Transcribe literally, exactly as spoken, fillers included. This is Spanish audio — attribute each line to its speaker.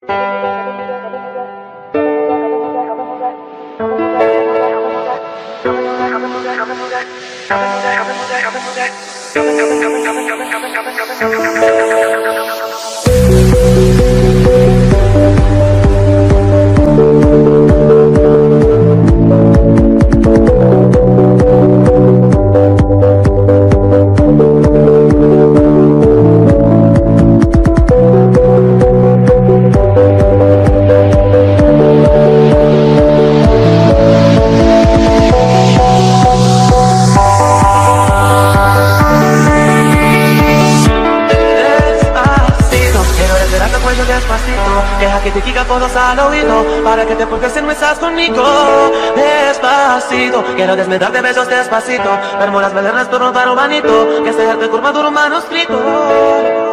Speaker 1: Deja que te diga cosas al oído para que te pongas si no estás conmigo. Despacito, quiero desnudarte besos despacito. Vermo las melenas por un paro manito, que sea el curva de un manuscrito.